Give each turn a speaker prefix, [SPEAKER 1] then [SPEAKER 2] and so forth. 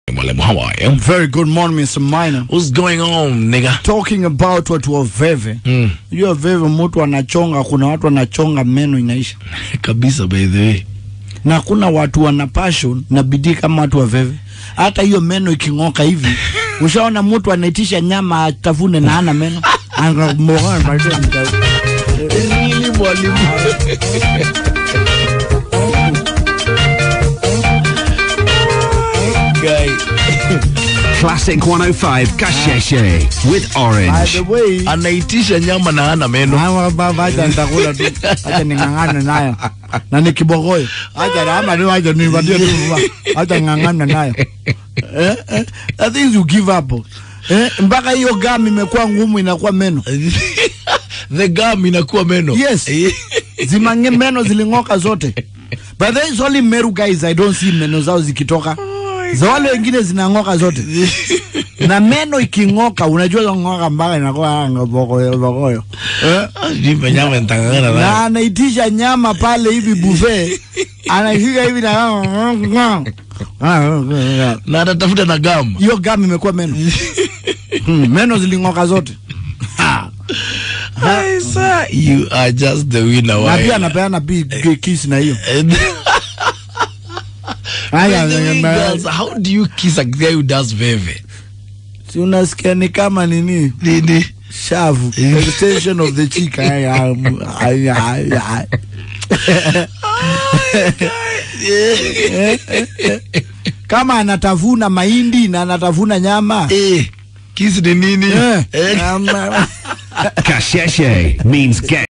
[SPEAKER 1] How are you?
[SPEAKER 2] Very good morning, Mr. Minor.
[SPEAKER 1] What's going on, nigga?
[SPEAKER 2] Talking about watu wa veve. Hiyo veve mtu anachonga, kuna watu wanachonga meno inaisha.
[SPEAKER 1] Kabisa by the way.
[SPEAKER 2] Na kuna watu wana passion na bidii kama watu wa veve. Hata hiyo meno ikingoka hivi, ushaona mtu anaitisha nyama atafune na hana meno. Angamboga baada ya
[SPEAKER 1] Nini mwalimu? Guy.
[SPEAKER 3] Classic 105 Kasheshe with Orange.
[SPEAKER 2] By the way,
[SPEAKER 1] Anaitisha nyama na hana meno.
[SPEAKER 2] hawa baba acha nitakula tu. Acha ningangane nayo. Na nikibogoyo. Acha ama ni acha nipatie tu. Acha ngangana nayo. I think you give up. Mpaka hiyo gum imekuwa ngumu inakuwa meno.
[SPEAKER 1] The gum inakuwa meno.
[SPEAKER 2] Yes. Zimange meno zilingoka zote. But there is only Meru guys I don't see meno zao zikitoka. Za wale wengine zinangoka zote. Na meno ikingoka unajua ngoka mpaka inakuwa bogoyo.
[SPEAKER 1] Jipe nyama nitangana
[SPEAKER 2] na anaitisha nyama pale hivi buffet. Anashika hivi na
[SPEAKER 1] na atatafuta na gum.
[SPEAKER 2] Hiyo gum imekuwa meno. Meno zilingoka zote.
[SPEAKER 1] Hi sir, you are just the winner.
[SPEAKER 2] Na pia anapeana kiss na hiyo.
[SPEAKER 1] Girls, how do you kiss a guy who does veve?
[SPEAKER 2] Si unasikia ni kama nini?
[SPEAKER 1] Nini?
[SPEAKER 2] Shavu. Extension of the cheek. Kama anatafuna mahindi na anatafuna nyama.
[SPEAKER 1] Kiss ni nini?
[SPEAKER 3] Kasheshe means get.